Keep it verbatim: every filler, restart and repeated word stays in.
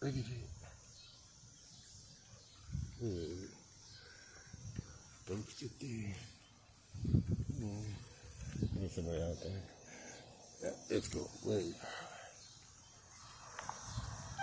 Look at it. Yeah. Don't sit there. Mm. There's somebody out there. Yeah, let's go. Wait.